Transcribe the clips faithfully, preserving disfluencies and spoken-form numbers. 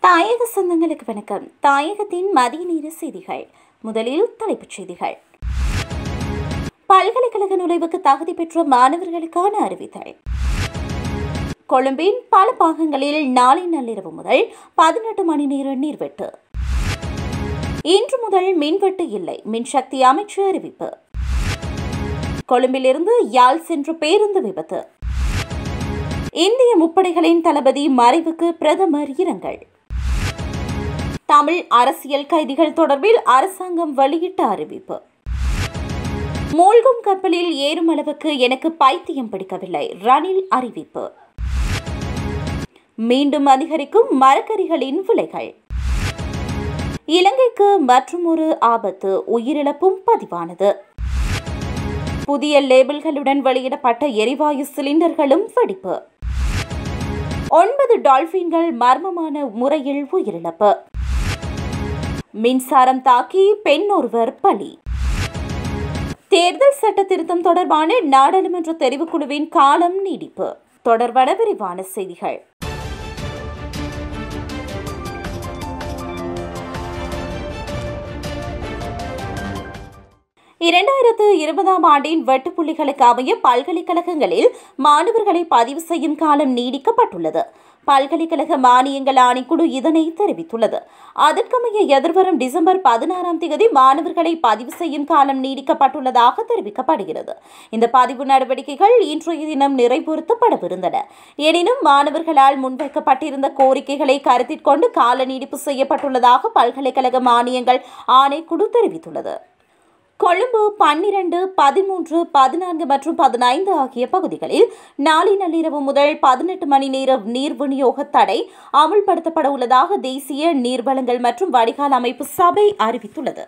தாயக சொந்தங்களுக்கு வணக்கம். தாயகத்தின் மதிய நேர செய்திகள். முதலில் தலைப்புச் செய்திகள். பல்கலைக்கழக நுழைவுக்கு தகுதி பெற்ற மாணவர்களுக்கான அறிவித்தல். கொழும்பின் பல பாகங்களில் நாளை நள்ளிரவு முதல் பதினெட்டு மணி நேர நீர்வெட்டு. இன்று முதல் மின்வெட்டு இல்லை, மின்சக்தி அமைச்சு அறிவிப்பு. கொழும்பிலிருந்து யாழ் சென்ற பேருந்து விபத்து. இந்திய முப்படைகளின் தளபதி மறைவுக்கு பிரதமர் இரங்கல். தமிழ் அரசியல் கைதிகள் தொடர்பில் அரசாங்கம் வெளியிட்ட அறிவிப்பு. மூழ்கும் கப்பலில் ஏறும் அளவுக்கு எனக்கு பைத்தியம் பிடிக்கவில்லை, ரணில் அறிவிப்பு. மீண்டும் அதிகரிக்கும் மரக்கறிகளின் விலைகள். இலங்கைக்கு மற்றுமொரு ஆபத்து, உயிரிழப்பும் பதிவானது. புதிய லேபிள்களுடன் வெளியிடப்பட்ட எரிவாயு சிலிண்டர்களும் வெடிப்பு. ஒன்பது டால்பின்கள் மர்மமான முறையில் உயிரிழப்பு. மின்சாரம் தாக்கி பெண் ஒருவர் பலி. தேர்தல் சட்ட திருத்தம் தொடர்பான நாடாளுமன்ற தெரிவுக்குழுவின் காலம் நீடிப்பு. தொடர்பான விரிவான செய்திகள். இரண்டாயிரத்து இருபதாம் ஆண்டின் வெட்டுப்புள்ளிகளுக்கு அமைய பல்கலைக்கழகங்களில் மாணவர்களை பதிவு செய்யும் காலம் நீடிக்கப்பட்டுள்ளது. பல்கலைக்கழக மானியங்கள் ஆணைக்குழு இதனை தெரிவித்துள்ளது. அதற்கமைய எதிர்வரும் டிசம்பர் பதினாறாம் தேதி மாணவர்களை பதிவு செய்யும் காலம் நீடிக்கப்பட்டுள்ளதாக தெரிவிக்கப்படுகிறது. இந்த பதிவு நடவடிக்கைகள் இன்றைய தினம் நிறைவேற்றப்படவிருந்தன. எனினும் மாணவர்களால் முன்வைக்கப்பட்டிருந்த கோரிக்கைகளை கருத்தில் கொண்டு கால நீடிப்பு செய்யப்பட்டுள்ளதாக பல்கலைக்கழக மானியங்கள் ஆணைக்குழு தெரிவித்துள்ளது. கொழும்பு பன்னிரண்டு, பதிமூன்று, பதினான்கு மற்றும் பதினைந்து ஆகிய பகுதிகளில் நாளை நள்ளிரவு முதல் பதினெட்டு மணி நேர நீர் விநியோக தடை அமுல்படுத்தப்பட உள்ளதாக தேசிய நீர்வளங்கள் மற்றும் வடிகால் அமைப்பு சபை அறிவித்துள்ளது.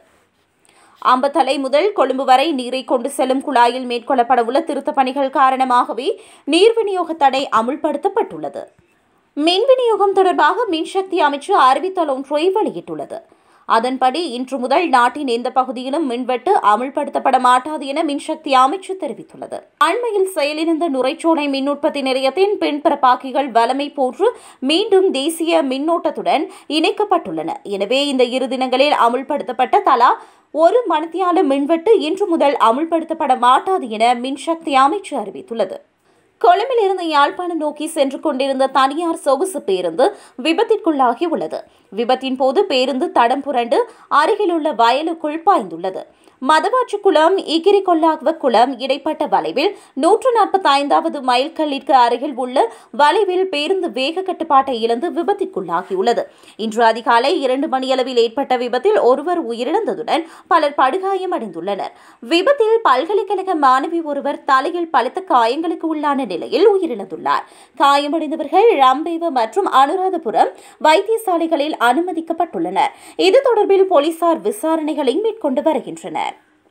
அம்பத்தலை முதல் கொழும்பு வரை நீரை கொண்டு செல்லும் குழாயில் மேற்கொள்ளப்பட உள்ள திருத்தப் பணிகள் காரணமாகவே நீர் விநியோக தடை அமுல்படுத்தப்பட்டுள்ளது. மின் விநியோகம் தொடர்பாக மின்சக்தி அமைச்சு அறிவித்தல் ஒன்றை வெளியிட்டுள்ளது. அதன்படி இன்று முதல் நாட்டின் எந்த பகுதியிலும் மின்வெட்டு அமுல்படுத்தப்பட மாட்டாது என மின்சக்தி அமைச்சு தெரிவித்துள்ளது. அண்மையில் செயலிழந்த நுரைச்சோலை மின் உற்பத்தி நிலையத்தின் பின்பரப்பாக்கிகள் வலமை போன்று மீண்டும் தேசிய மின்னோட்டத்துடன் இணைக்கப்பட்டுள்ளன. எனவே இந்த இரு தினங்களில் அமுல்படுத்தப்பட்ட தலா ஒரு மணித்தியால மின்வெட்டு இன்று முதல் அமுல்படுத்தப்பட மாட்டாது என மின்சக்தி அமைச்சு அறிவித்துள்ளது. கொழும்பில் இருந்து யாழ்ப்பாணம் நோக்கி சென்று கொண்டிருந்த தனியார் சொகுசு பேருந்து விபத்திற்குள்ளாகி உள்ளது. விபத்தின் போது பேருந்து தடம் புரண்டு அருகிலுள்ள வயலுக்குள் பாய்ந்துள்ளது. மதவாச்சி குளம், இகிரி கொல்லாகுவ குளம் இடைப்பட்ட வளைவில் நூற்று நாற்பத்தி ஐந்தாவது மைல் கல்லிற்கு அருகில் உள்ள வளைவில் பேருந்து வேக கட்டுப்பாட்டை இழந்து விபத்திற்குள்ளாகியுள்ளது. இன்று அதிகாலை இரண்டு மணியளவில் ஏற்பட்ட விபத்தில் ஒருவர் உயிரிழந்ததுடன் பலர் படுகாயமடைந்துள்ளனர். விபத்தில் பல்கலைக்கழக மாணவி ஒருவர் தலையில் பலத்த காயங்களுக்கு உள்ளான நிலையில் உயிரிழந்துள்ளார். காயமடைந்தவர்கள் ரம்பேவ மற்றும் அனுராதபுரம் வைத்தியசாலைகளில் அனுமதிக்கப்பட்டுள்ளனர். இது தொடர்பில் போலீசார் விசாரணைகளை மேற்கொண்டு வருகின்றனர்.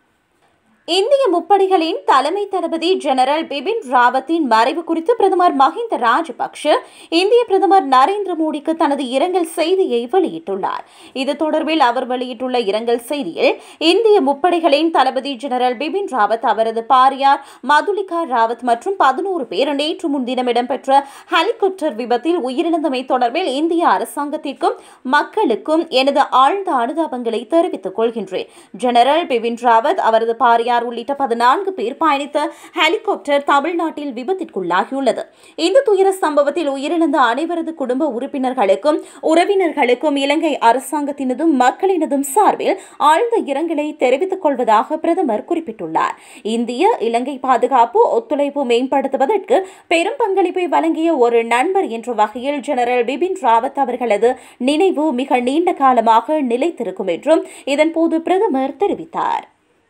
இந்திய முப்படைகளின் தலைமை தளபதி ஜெனரல் பிபின் ராவத்தின் மறைவு குறித்து பிரதமர் மஹிந்த ராஜபக்ஷ இந்திய பிரதமர் நரேந்திர மோடிக்கு தனது இரங்கல் செய்தியை வெளியிட்டுள்ளார். இது தொடர்பில் அவர் வெளியிட்டுள்ள இரங்கல் செய்தியில், இந்திய முப்படைகளின் தளபதி ஜெனரல் பிபின் ராவத், அவரது பாரியார் மதுலிகா ராவத் மற்றும் பதினோரு பேர் நேற்று முன்தினம் இடம்பெற்ற ஹெலிகாப்டர் விபத்தில் உயிரிழந்தமை தொடர்பில் இந்திய அரசாங்கத்திற்கும் மக்களுக்கும் எனது ஆழ்ந்த அனுதாபங்களை தெரிவித்துக் கொள்கின்றேன். ஜெனரல் பிபின் ராவத், அவரது பாரியார் உள்ளிட்ட பதினான்கு பேர் பயணித்த ஹெலிகாப்டர் தமிழ்நாட்டில் விபத்திற்குள்ளாகியுள்ளது. இந்த துயர சம்பவத்தில் உயிரிழந்த அனைவரது குடும்ப உறுப்பினர்களுக்கும் உறவினர்களுக்கும் இலங்கை அரசாங்கத்தினதும் மக்களினதும் சார்பில் ஆழ்ந்த இரங்கலை தெரிவித்துக் கொள்வதாக பிரதமர் குறிப்பிட்டுள்ளார். இந்திய இலங்கை பாதுகாப்பு ஒத்துழைப்பு மேம்படுத்துவதற்கு பெரும் பங்களிப்பை வழங்கிய ஒரு நண்பர் என்ற வகையில் ஜெனரல் பிபின் ராவத் அவர்களது நினைவு மிக நீண்ட காலமாக நிலைத்திருக்கும் என்றும் இதன்போது பிரதமர் தெரிவித்தார்.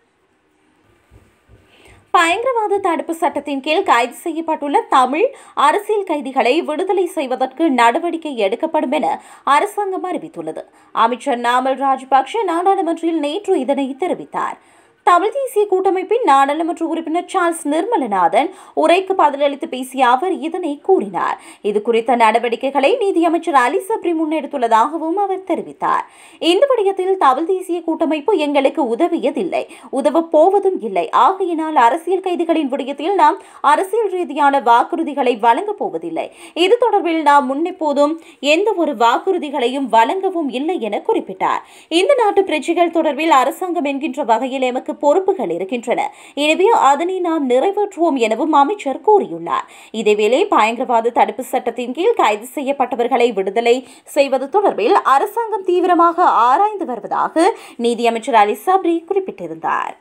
பயங்கரவாத தடுப்பு சட்டத்தின் கீழ் கைது செய்யப்பட்டுள்ள தமிழ் அரசியல் கைதிகளை விடுதலை செய்வதற்கு நடவடிக்கை எடுக்கப்படும் என அரசாங்கம் அறிவித்துள்ளது. அமைச்சர் நாமல் ராஜபக்ஷ நாடாளுமன்றில் நேற்று இதனை தெரிவித்தார். தமிழ் தேசிய கூட்டமைப்பின் நாடாளுமன்ற உறுப்பினர் சார்ல்ஸ் நிர்மலநாதன் உரைக்கு பதிலளித்து பேசிய அவர் இதனை கூறினார். இது குறித்த நடவடிக்கைகளை நீதியமைச்சர் அலி சப்ரி முன்னெடுத்துள்ளதாகவும் அவர் தெரிவித்தார். இந்த விடயத்தில் தமிழ் தேசிய கூட்டமைப்பு எங்களுக்கு உதவியதில்லை, உதவப் போவதும் இல்லை. ஆகையினால் அரசியல் கைதிகளின் விடயத்தில் நாம் அரசியல் ரீதியான வாக்குறுதிகளை வழங்கப் போவதில்லை. இது தொடர்பில் நாம் முன்னெப்போதும் எந்த ஒரு வாக்குறுதிகளையும் வழங்கவும் இல்லை என குறிப்பிட்டார். இந்த நாட்டு பிரச்சனைகள் தொடர்பில் அரசாங்கம் என்கின்ற வகையில் எமக்கு பொறுப்புகள் இருக்கின்றன. எனவே அதனை நாம் நிறைவேற்றுவோம் எனவும் அமைச்சர் கூறியுள்ளார். இதேவேளை பயங்கரவாத தடுப்பு சட்டத்தின் கீழ் கைது செய்யப்பட்டவர்களை விடுதலை செய்வது தொடர்பில் அரசாங்கம் தீவிரமாக ஆராய்ந்து வருவதாக நீதியமைச்சர் அலி சப்ரி குறிப்பிட்டிருந்தார்.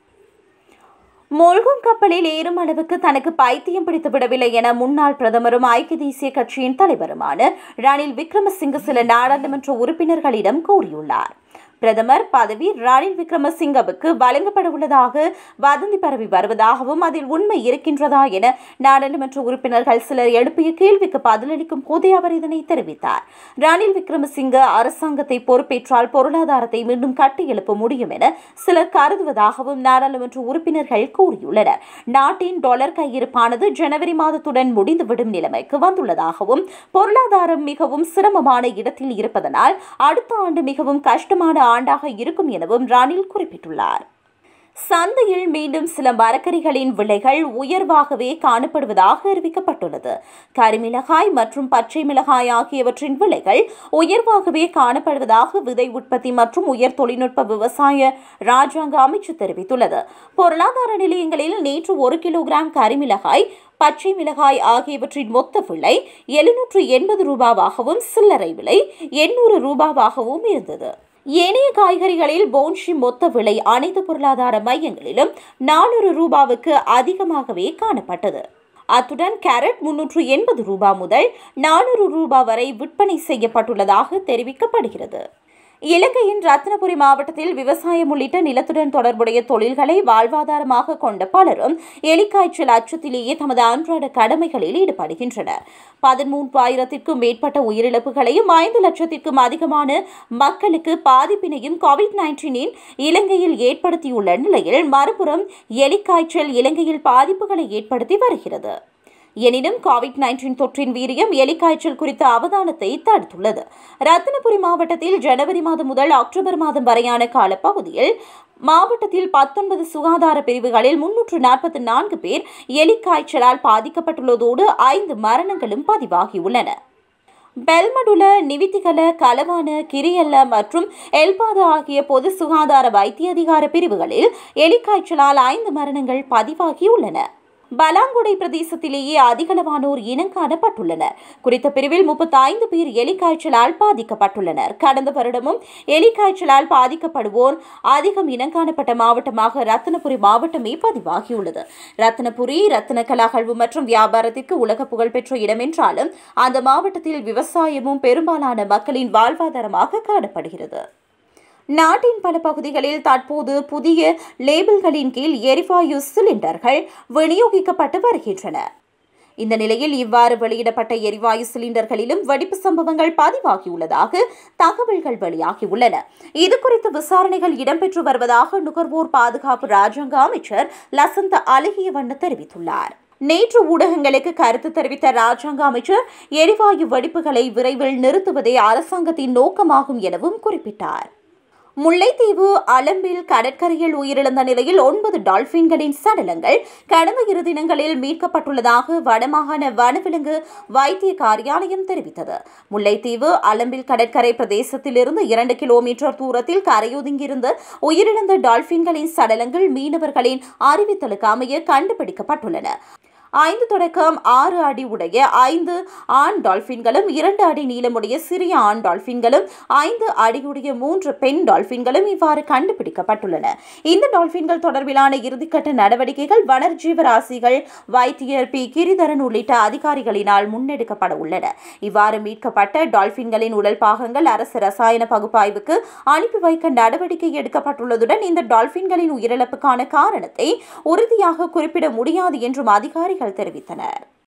மூழ்கும் கப்பலில் ஏறும் அளவுக்கு தனக்கு பைத்தியம் பிடித்து விடவில்லை என முன்னாள் பிரதமரும் ஐக்கிய தேசிய கட்சியின் தலைவருமான ரணில் விக்ரமசிங்க சில நாடாளுமன்ற உறுப்பினர்களிடம் கூறியுள்ளார். பிரதமர் பதவி ரணில் விக்ரமசிங்கவுக்கு வழங்கப்பட உள்ளதாக வதந்தி பரவி வருவதாகவும் அதில் உண்மை இருக்கின்றதா என நாடாளுமன்ற உறுப்பினர்கள் சிலர் எழுப்பிய கேள்விக்கு பதிலளிக்கும் போதே அவர் இதனை தெரிவித்தார். ரணில் விக்ரமசிங்க அரசாங்கத்தை பொறுப்பேற்றால் பொருளாதாரத்தை மீண்டும் கட்டியெழுப்ப முடியும் என சிலர் கருதுவதாகவும் நாடாளுமன்ற உறுப்பினர்கள் கூறியுள்ளனர். நாட்டின் டாலர் கையிருப்பானது ஜனவரி மாதத்துடன் முடிந்துவிடும் நிலைமைக்கு வந்துள்ளதாகவும் பொருளாதாரம் மிகவும் சிரமமான இடத்தில் இருப்பதனால் அடுத்த ஆண்டு மிகவும் கஷ்டமான ஆண்டாக இருக்கும் எனவும் ரணில் குறிப்பிட்டுள்ளார். சந்தையில் மீண்டும் சில மரக்கறிகளின் விலைகள் உயர்வாகவே காணப்படுவதாக அறிவிக்கப்பட்டுள்ளது. கரிமிளகாய் மற்றும் பச்சை மிளகாய் ஆகியவற்றின் விலைகள் உயர்வாகவே காணப்படுவதாக விதை உற்பத்தி மற்றும் உயர் தொழில்நுட்ப விவசாய ராஜாங்க அமைச்சு தெரிவித்துள்ளது. பொருளாதார நிலையங்களில் நேற்று ஒரு கிலோகிராம் கரிமிளகாய் பச்சை மிளகாய் ஆகியவற்றின் மொத்த விலை எழுநூற்று எண்பது ரூபாவாகவும் சில்லறை விலை எண்ணூறு ரூபாவாகவும் இருந்தது. ஏனைய காய்கறிகளில் போன்ஷி மொத்த விலை அனைத்து பொருளாதார மையங்களிலும் நானூறு ரூபாவுக்கு அதிகமாகவே காணப்பட்டது. அத்துடன் கேரட் முன்னூற்று எண்பது ரூபாய் முதல் நானூறு ரூபாய் வரை விற்பனை செய்யப்பட்டுள்ளதாக தெரிவிக்கப்படுகிறது. இலங்கையின் ரத்தினபுரி மாவட்டத்தில் விவசாயம் உள்ளிட்ட நிலத்துடன் தொடர்புடைய தொழில்களை வாழ்வாதாரமாக கொண்ட பலரும் எலிக்காய்ச்சல் அச்சத்திலேயே தமது அன்றாட கடமைகளில் ஈடுபடுகின்றனர். பதிமூன்றாயிரத்திற்கும் மேற்பட்ட உயிரிழப்புகளையும் ஐந்து லட்சத்திற்கும் அதிகமான மக்களுக்கு பாதிப்பினையும் கோவிட் நைன்டீனின் இலங்கையில் ஏற்படுத்தியுள்ள நிலையில் மறுபுறம் எலிக்காய்ச்சல் இலங்கையில் பாதிப்புகளை ஏற்படுத்தி வருகிறது. எனினும் கோவிட் நைன்டீன் தொற்றின் வீரியம் எலிக்காய்ச்சல் குறித்த அவதானத்தை தடுத்துள்ளது. ரத்தினபுரி மாவட்டத்தில் ஜனவரி மாதம் முதல் அக்டோபர் மாதம் வரையான காலப்பகுதியில் மாவட்டத்தில் பத்தொன்பது சுகாதார பிரிவுகளில் முன்னூற்று நாற்பத்தி நான்கு பேர் எலிக்காய்ச்சலால் பாதிக்கப்பட்டுள்ளதோடு ஐந்து மரணங்களும் பதிவாகியுள்ளன. பெல்மடுல, நிவித்திகல, கலவான, கிரியல்ல மற்றும் எல்பாத ஆகிய பொது சுகாதார வைத்திய அதிகார பிரிவுகளில் எலிக்காய்ச்சலால் ஐந்து மரணங்கள் பதிவாகியுள்ளன. பலாங்குடை பிரதேசத்திலேயே அதிகளவானோர் இனம் காணப்பட்டுள்ளனர். குறித்த பிரிவில் முப்பத்தி ஐந்து பேர் எலிக்காய்ச்சலால் பாதிக்கப்பட்டுள்ளனர். கடந்த வருடமும் எலிக்காய்ச்சலால் பாதிக்கப்படுவோர் அதிகம் இனம் காணப்பட்ட மாவட்டமாக ரத்தினபுரி மாவட்டமே பதிவாகியுள்ளது. ரத்தினபுரி ரத்தினக்கல் அகழ்வு மற்றும் வியாபாரத்திற்கு உலக புகழ்பெற்ற இடம் என்றாலும் அந்த மாவட்டத்தில் விவசாயமும் பெரும்பாலான மக்களின் வாழ்வாதாரமாக காணப்படுகிறது. நாட்டின் பல பகுதிகளில் தற்போது புதிய லேபிள்களின் கீழ் எரிவாயு சிலிண்டர்கள் விநியோகிக்கப்பட்டு வருகின்றன. இந்த நிலையில் இவ்வாறு வெளியிடப்பட்ட எரிவாயு சிலிண்டர்களிலும் வெடிப்பு சம்பவங்கள் பதிவாகியுள்ளதாக தகவல்கள் வெளியாகியுள்ளன. இதுகுறித்து விசாரணைகள் இடம்பெற்று வருவதாக நுகர்வோர் பாதுகாப்பு ராஜாங்க அமைச்சர் லசந்த அழகியவண்ண தெரிவித்துள்ளார். நேற்று ஊடகங்களுக்கு கருத்து தெரிவித்த ராஜாங்க அமைச்சர் எரிவாயு வெடிப்புகளை விரைவில் நிறுத்துவதே அரசாங்கத்தின் நோக்கமாகும் எனவும் குறிப்பிட்டார். முல்லைத்தீவு அலம்பில் கடற்கரையில் உயிரிழந்த நிலையில் ஒன்பது டால்பின்களின் சடலங்கள் கடந்த இரு தினங்களில் மீட்கப்பட்டுள்ளதாக வடமாகாண வனவிலங்கு வைத்திய காரியாலயம் தெரிவித்தது. முல்லைத்தீவு அலம்பில் கடற்கரை பிரதேசத்திலிருந்து இரண்டு கிலோமீட்டர் தூரத்தில் கரையொதுங்கியிருந்த உயிரிழந்த டால்பின்களின் சடலங்கள் மீனவர்களின் அறிவித்தலுக்கு அமைய கண்டுபிடிக்கப்பட்டுள்ளன. ஐந்து தொடக்கம் ஆறு அடி உடைய ஐந்து ஆண் டால்பின்களும் இரண்டு அடி நீளமுடைய சிறிய ஆண் டால்பின்களும் ஐந்து அடியுடைய மூன்று பெண் டால்பின்களும் இவ்வாறு கண்டுபிடிக்கப்பட்டுள்ளன. இந்த டால்பின்கள் தொடர்பிலான இறுதிக்கட்ட நடவடிக்கைகள் வனர்ஜீவராசிகள் வைத்தியர் பி கிரிதரன் உள்ளிட்ட அதிகாரிகளினால் முன்னெடுக்கப்பட உள்ளன. இவ்வாறு மீட்கப்பட்ட டால்பின்களின் உடல் பாகங்கள் அரசு ரசாயன பகுப்பாய்வுக்கு அனுப்பி வைக்க நடவடிக்கை எடுக்கப்பட்டுள்ளதுடன் இந்த டால்பின்களின் உயிரிழப்புக்கான காரணத்தை உறுதியாக குறிப்பிட முடியாது என்றும் அதிகாரிகள் தெரிவித்தனர்.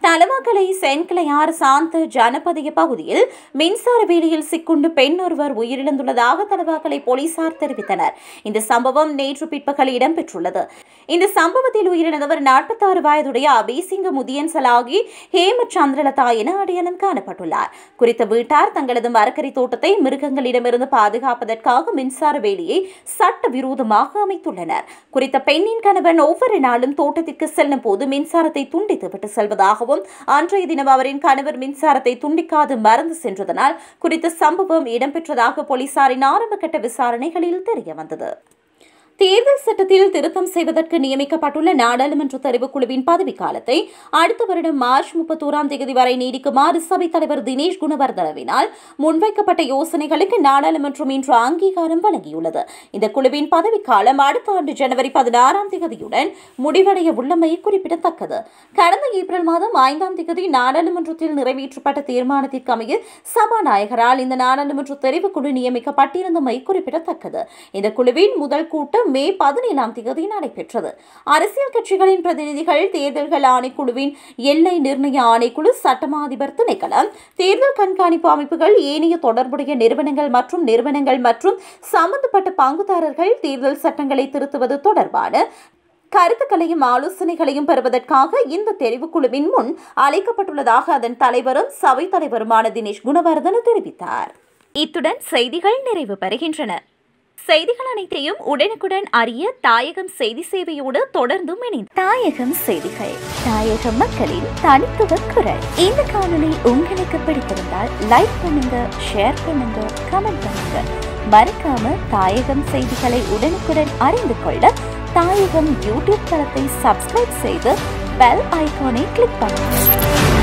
தலவாக்கலை சென்கிளையார் சாந்த ஜனபதிய பகுதியில் மின்சார வேலியில் சிக்குண்டு பெண் ஒருவர் உயிரிழந்துள்ளதாக தலவாக்கலை போலீசார் தெரிவித்தனர். இந்த சம்பவம் நேற்று பிற்பகல் இடம்பெற்றுள்ளது. இந்த சம்பவத்தில் உயிரிழந்தவர் நாற்பத்தி ஆறு வயதுடைய அபிசிங்க முதியன் சலாகி ஹேம சந்திரலதா என அடையாளம் காணப்பட்டுள்ளார். குறித்த வீட்டார் தங்களது மரக்கறி தோட்டத்தை மிருகங்களிடமிருந்து பாதுகாப்பதற்காக மின்சார வேலியை சட்டவிரோதமாக அமைத்துள்ளனர். குறித்த பெண்ணின் கணவன் ஒவ்வொரு நாளும் தோட்டத்திற்கு செல்லும் போது மின்சாரத்தை துண்டித்துவிட்டு செல்வதாகவும் அன்றைய தினம் அவரின் கணவர் மின்சாரத்தை துண்டிக்காது மறந்து சென்றதனால் குறித்த சம்பவம் இடம்பெற்றதாக போலீசாரின் ஆரம்பகட்ட விசாரணைகளில் தெரியவந்தது. தேர்தல் சட்டத்தில் திருத்தம் செய்வதற்கு நியமிக்கப்பட்டுள்ள நாடாளுமன்ற தெரிவுக்குழுவின் பதவிக்காலத்தை அடுத்த வருடம் மார்ச் முப்பத்தோராம் தேதி வரை நீடிக்குமாறு சபைத் தலைவர் தினேஷ் குணவர்தனவினால் முன்வைக்கப்பட்ட யோசனைகளுக்கு நாடாளுமன்றம் இன்று அங்கீகாரம் வழங்கியுள்ளது. இந்த குழுவின் பதவிக்காலம் அடுத்த ஆண்டு ஜனவரி பதினாறாம் தேதியுடன் முடிவடைய உள்ளமை குறிப்பிடத்தக்கது. கடந்த ஏப்ரல் மாதம் ஐந்தாம் தேதி நாடாளுமன்றத்தில் நிறைவேற்றப்பட்ட தீர்மானத்திற்கு அமைய சபாநாயகரால் இந்த நாடாளுமன்ற தெரிவுக்குழு நியமிக்கப்பட்டிருந்தமை குறிப்பிடத்தக்கது. இந்த குழுவின் முதல் கூட்டம் மே பதினேழாம் தேதி நடைபெற்றது. அரசியல் கட்சிகளின் பிரதிநிதிகள், தேர்தல்கள் ஆணைக்குழுவின் எல்லை நிர்ணய ஆணைக்குழு, சட்டமா அதிபர் திணைக்களம், தேர்தல் கண்காணிப்பு அமைப்புகள், ஏனைய தொடர்புடைய நிறுவனங்கள் மற்றும் நிறுவனங்கள் மற்றும் சம்பந்தப்பட்ட பங்குதாரர்கள் தேர்தல் சட்டங்களை திருத்துவது தொடர்பான கருத்துக்களையும் ஆலோசனைகளையும் பெறுவதற்காக இந்த தெரிவுக்குழுவின் முன் அழைக்கப்பட்டுள்ளதாக அதன் தலைவரும் சபை தலைவருமான தினேஷ் குணவர்தன தெரிவித்தார். இத்துடன் செய்திகள் நிறைவு பெறுகின்றன. செய்திகள் அனைத்தையும் உடனுக்குடன் அறிய தாயகம் செய்தி சேவையோடு தொடர்ந்தும் இணைந்து தாயகம் செய்திகள், தாயகம் மக்களின் தனித்துவ குரல். இந்த காணொளி உங்களுக்கு பிடித்திருந்தால் லைக் பண்ணுங்க, ஷேர் பண்ணுங்க, கமெண்ட் பண்ணுங்க. மறக்காம தாயகம் செய்திகளை உடனுக்குடன் அறிந்து கொள்ள தாயகம் யூடியூப் தளத்தை சப்ஸ்கிரைப் செய்து பெல் ஐகானை கிளிக் பண்ணுங்க.